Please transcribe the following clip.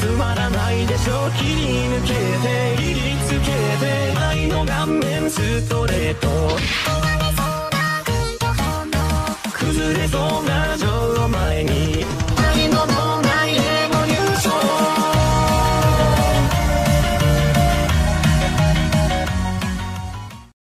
つまらないでしょ切り抜けて切りつけて愛の顔面ストレート崩れそうな